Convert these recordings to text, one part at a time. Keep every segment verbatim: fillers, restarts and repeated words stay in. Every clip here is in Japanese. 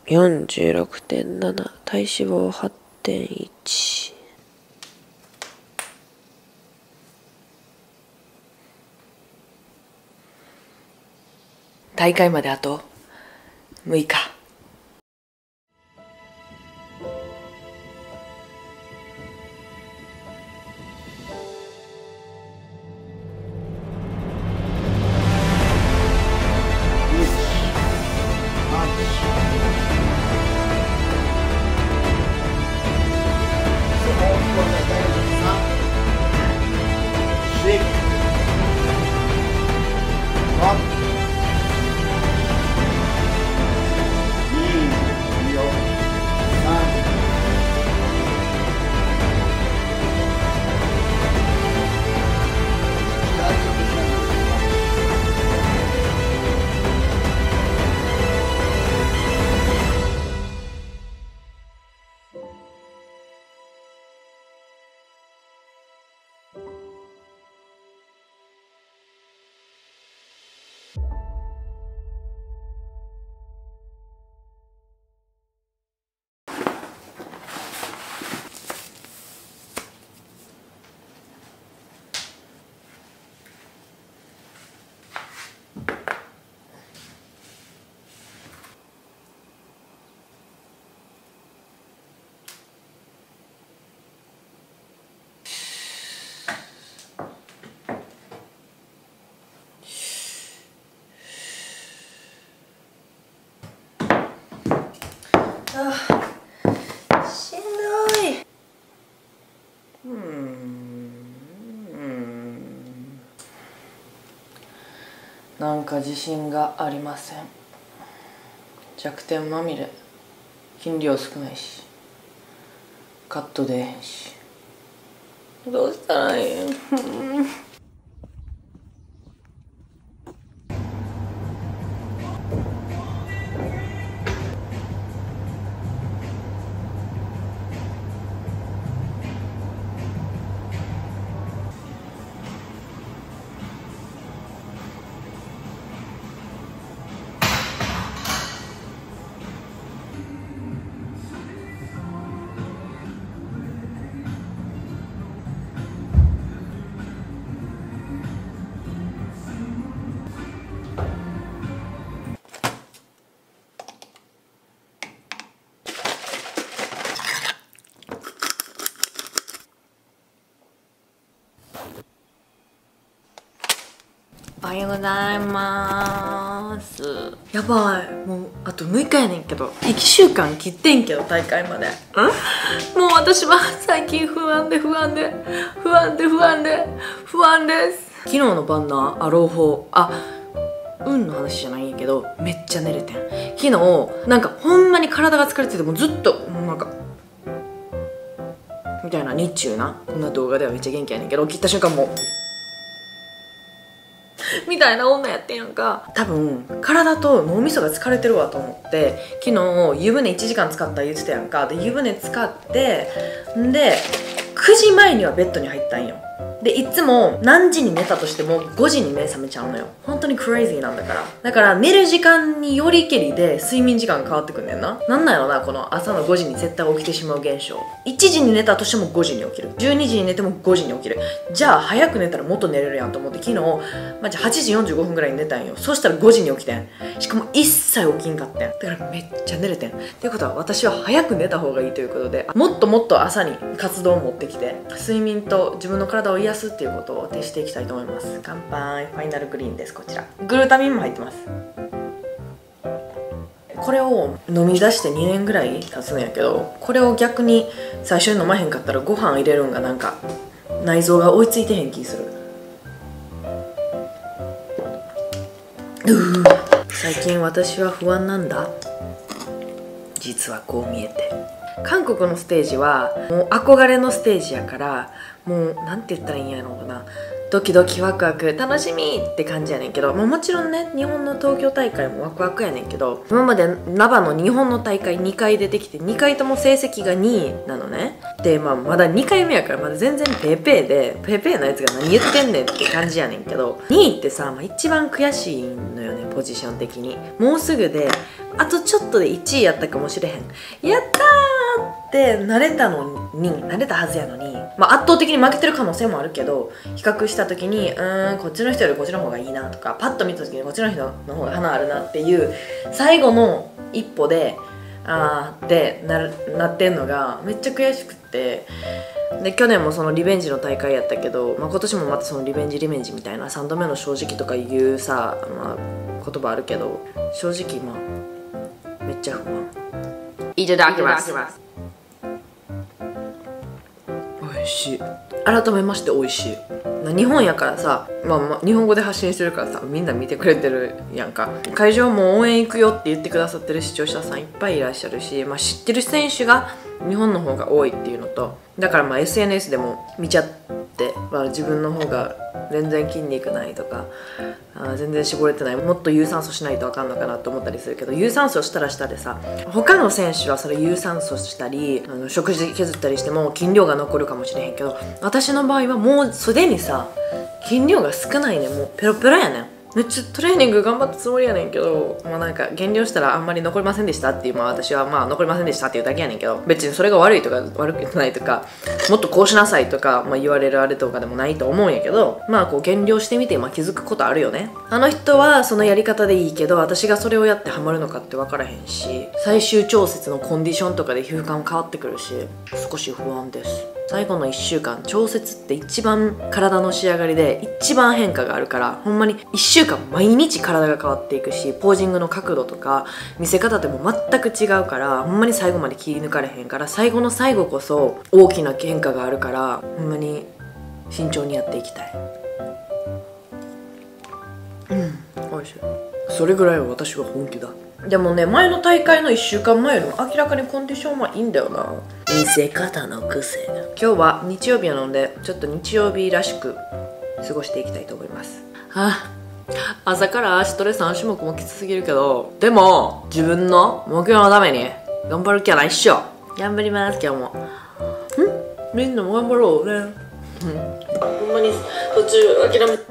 よんじゅうろくてんなな、体脂肪 はちてんいち。大会まであとむいか。あ、しんどい。うーん、なんか自信がありません。弱点まみれ、筋量少ないし、カットでえへんし、どうしたらいいん？おはようございます。やばい、もうあとむいかやねんけど、いっしゅうかん切ってんけど大会まで。んもう私は最近不安で不安で不安で不安で不安です。昨日の晩な、アローホー、あ、運の話じゃないんやけど、めっちゃ寝れてん。昨日なんかほんまに体が疲れてて、もうずっともうなんかみたいな、日中な、こんな動画ではめっちゃ元気やねんけど、切った瞬間もうみたいな女やってんやんか。多分体と脳みそが疲れてるわと思って、昨日湯船いちじかん使った言ってたやんか。で湯船使ってんでくじまえにはベッドに入ったんよ。でいつも何時に寝たとしてもごじに目覚めちゃうのよ。本当にクレイジーなんだから。だから寝る時間によりけりで睡眠時間変わってくんねんな。なんなんやろな、この朝のごじに絶対起きてしまう現象。いちじに寝たとしてもごじに起きる、じゅうにじに寝てもごじに起きる。じゃあ早く寝たらもっと寝れるやんと思って昨日マジはちじよんじゅうごふんぐらいに寝たんよ。そしたらごじに起きてん。しかも一切起きんかってん。だからめっちゃ寝れてん。っていうことは私は早く寝た方がいいということで、もっともっと朝に活動を持ってきて睡眠と自分の体を癒すっていうことを徹していきたいと思います。乾杯。ファイナルグリーンです。こちらグルタミンも入ってます。これを飲み出してにねんぐらい経つんやけど、これを逆に最初に飲まへんかったらご飯入れるんがなんか内臓が追いついてへん気する。うー最近私は不安なんだ。実はこう見えて、韓国のステージはもう憧れのステージやから、もうなんて言ったらいいんやろうな、 ドキドキワクワク楽しみって感じやねんけど、まあ、もちろんね日本の東京大会もワクワクやねんけど、今までナバの日本の大会にかい出てきてにかいとも成績がにいなのね。で、まあ、まだにかいめやからまだ全然ペーペーでペーペーなやつが何言ってんねんって感じやねんけど、にいってさ、まあ、一番悔しいのよね、ポジション的に。もうすぐであとちょっとでいちいやったかもしれへん。やったーってなれたのになれたはずやのに、まあ、圧倒的に負けてる可能性もあるけど、比較した時にうーんこっちの人よりこっちの方がいいなとか、パッと見た時にこっちの人の方が花あるなっていう最後の一歩であーってなるなってんのがめっちゃ悔しくって。で去年もそのリベンジの大会やったけど、まあ、今年もまたそのリベンジリベンジみたいなさんどめの正直とかいうさ、まあ、言葉あるけど、正直まあめっちゃ不安。いただきます。美味しい。改めまして美味しい。日本やからさ、まあ、まあ日本語で発信してるからさ、みんな見てくれてるやんか。会場も応援行くよって言ってくださってる視聴者さんいっぱいいらっしゃるし、まあ、知ってる選手が日本の方が多いっていうのと、だからまあ エスエヌエス でも見ちゃって、まあ、自分の方が全然筋肉ないとか、あ全然絞れてない、もっと有酸素しないとあかんのかなと思ったりするけど、有酸素したらしたでさ、他の選手はそれ有酸素したりあの食事削ったりしても筋量が残るかもしれへんけど、私の場合はもうすでにさ筋量が少ないね。もうペロペロやねん。めっちゃトレーニング頑張ったつもりやねんけど、まあなんか減量したらあんまり残りませんでしたっていう、まあ私はまあ残りませんでしたっていうだけやねんけど、別にそれが悪いとか悪くないとか、もっとこうしなさいとか、まあ、言われるあれとかでもないと思うんやけど、まあこう減量してみて、まあ、気づくことあるよね。あの人はそのやり方でいいけど、私がそれをやってハマるのかって分からへんし、最終調節のコンディションとかで皮膚感変わってくるし、少し不安です。最後のいっしゅうかん調節って一番体の仕上がりで一番変化があるから、ほんまにいっしゅうかん毎日体が変わっていくし、ポージングの角度とか見せ方でも全く違うから、ほんまに最後まで気抜かれへんから、最後の最後こそ大きな変化があるから、ほんまに慎重にやっていきたい。うんおいしい。それぐらいは私は本気だ。でもね、前の大会のいっしゅうかんまえよりも明らかにコンディションはいいんだよな。見せ方の癖。今日は日曜日なので、ちょっと日曜日らしく過ごしていきたいと思います。はあ、朝から足トレさん種目もきつすぎるけど、でも自分の目標のために頑張る気はないっしょ。頑張ります。今日もんみんなも頑張ろうね。うん、ほんまに途中諦め。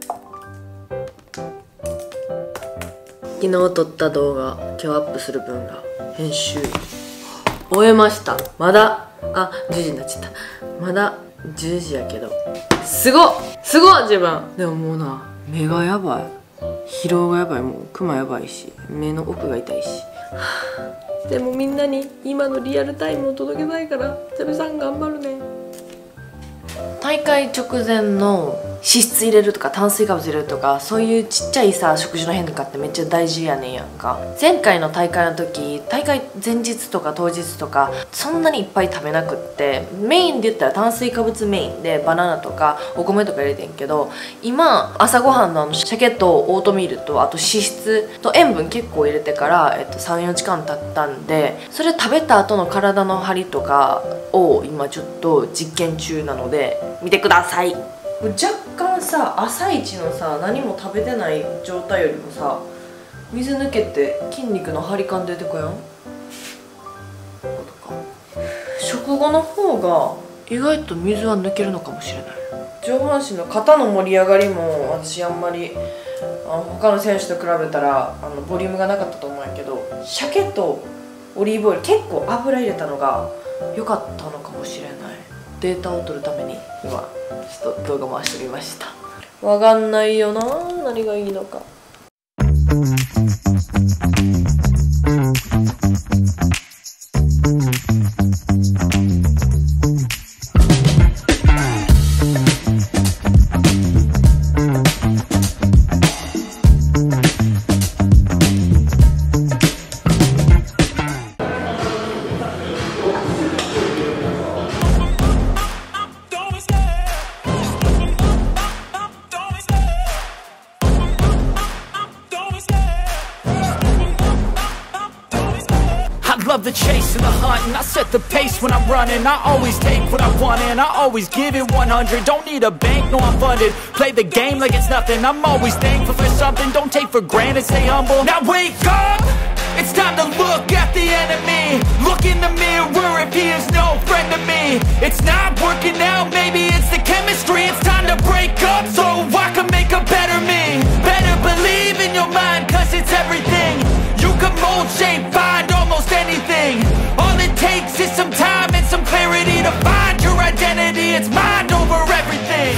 昨日撮った動画、今日アップする分が編集終えました。まだあじゅうじになっちゃった。まだじゅうじやけど、すごっすごっ自分。でももうな、目がやばい、疲労がやばい、もうクマやばいし、目の奥が痛いし、はあ、でもみんなに今のリアルタイムを届けたいから、チャビさん頑張るね。大会直前の脂質入れるとか炭水化物入れるとか、そういうちっちゃいさ食事の変化ってめっちゃ大事やねんやんか。前回の大会の時、大会前日とか当日とかそんなにいっぱい食べなくって、メインで言ったら炭水化物メインでバナナとかお米とか入れてんけど、今朝ごはんのあの鮭とオートミールとあと脂質と塩分結構入れてから、えっと、さんよじかん経ったんで、それ食べた後の体の張りとかを今ちょっと実験中なので見てください。若干さ、朝一のさ何も食べてない状態よりもさ、水抜けて筋肉の張り感出てこやん。食後の方が意外と水は抜けるのかもしれない。上半身の肩の盛り上がりも私あんまりあの他の選手と比べたらあのボリュームがなかったと思うんやけど、鮭とオリーブオイル結構油入れたのが良かったのかもしれない。データを取るために今ちょっと動画回してみました。わかんないよな、何がいいのか。 love the chase and the hunt, and I set the pace when I'm running. I always take what I want and I always give it one hundred. Don't need a bank, no I'm funded. Play the game like it's nothing. I'm always thankful for something. Don't take for granted, stay humble. Now wake up! It's time to look at the enemy. Look in the mirror if he is no friend to me. It's not working out, maybe it's the chemistry. It's time to break up so I can make a better me. Better believe in your mind, cause it's everything. You can mold, shape, find almost anything. All it takes is some time and some clarity to find your identity. It's mind over everything.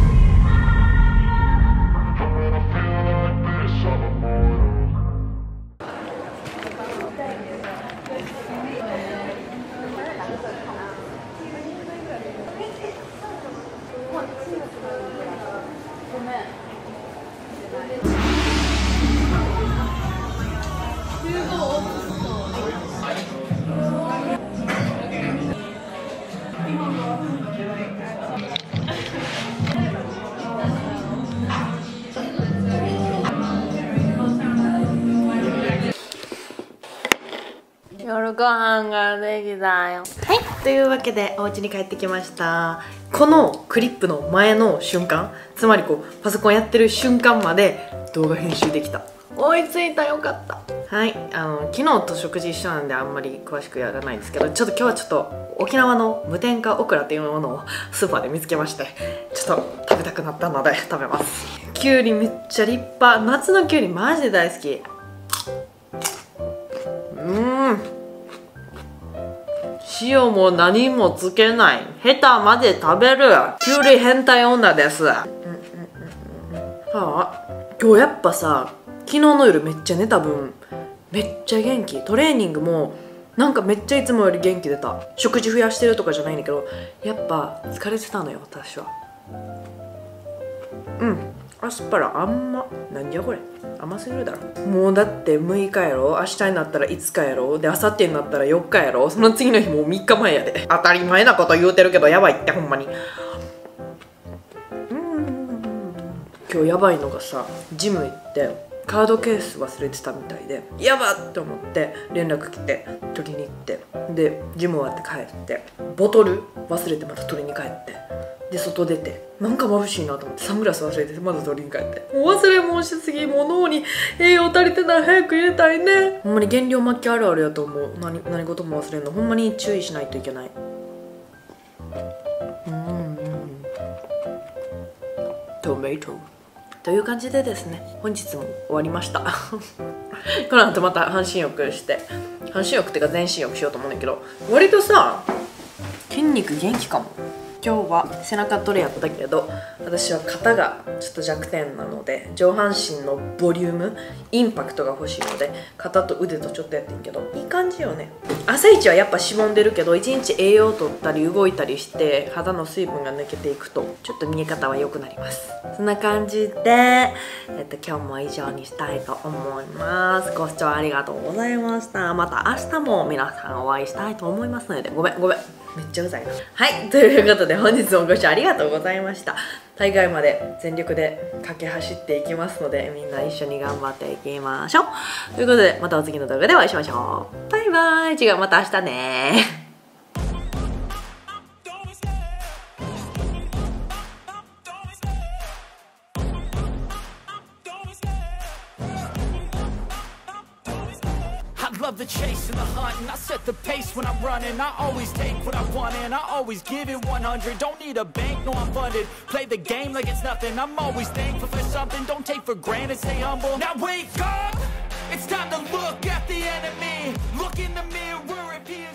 夜ご飯ができたよ。はい、というわけでお家に帰ってきました。このクリップの前の瞬間、つまりこうパソコンやってる瞬間まで動画編集できた。追いついた、よかった。はい、あの昨日と食事一緒なんであんまり詳しくやらないんですけど、ちょっと今日はちょっと沖縄の無添加オクラっていうものをスーパーで見つけまして、ちょっと食べたくなったので食べます。きゅうりめっちゃ立派。夏のきゅうりマジで大好き。うーん、塩も何もつけない。ヘタまで食べる。きゅうり変態女です。はあ、今日やっぱさ、昨日の夜めっちゃ寝た分めっちゃ元気。トレーニングもなんかめっちゃいつもより元気出た。食事増やしてるとかじゃないんだけど、やっぱ疲れてたのよ私は。うん、アスパラあんま、なんじゃこれ、甘すぎるだろ。もうだってむいかやろ、明日になったらいつかやろ、で明後日になったらよっかやろ、その次の日もうみっかまえやで。当たり前なこと言うてるけどやばいってほんまに。うん、今日やばいのがさ、ジム行ってカードケース忘れてたみたいで、やばっと思って連絡来て取りに行って、でジム終わって帰ってボトル忘れてまた取りに帰って、で外出てなんか眩しいなと思ってサングラス忘れてまだ取りに帰って、もう忘れ物しすぎ、もう脳に栄養足りてない、早く入れたいね。ほんまに減量末期あるあるやと思う。何何事も忘れんのほんまに注意しないといけない。うんうん、トメトという感じでですね、本日も終わりましたこの後また半身浴して、半身浴っていうか全身浴しようと思うんだけど、割とさ筋肉元気かも。今日は背中トレやったけど、私は肩がちょっと弱点なので、上半身のボリュームインパクトが欲しいので、肩と腕とちょっとやってんけどいい感じよね。朝一はやっぱしぼんでるけど、一日栄養を取ったり動いたりして肌の水分が抜けていくとちょっと見え方は良くなります。そんな感じで、えっと、今日も以上にしたいと思います。ご視聴ありがとうございました。また明日も皆さんお会いしたいと思いますので、ごめんごめんめっちゃうざいな。はい、ということで本日もご視聴ありがとうございました。大会まで全力で駆け走っていきますので、みんな一緒に頑張っていきましょう。ということでまたお次の動画でお会いしましょう。バイバイ。違う、また明日ね。 Love the chase and the hunt, and I set the pace when I'm running. I always take what I want and I always give it one hundred. Don't need a bank, no I'm funded. Play the game like it's nothing. I'm always thankful for something. Don't take for granted, stay humble. Now wake up! It's time to look at the enemy. Look in the mirror if he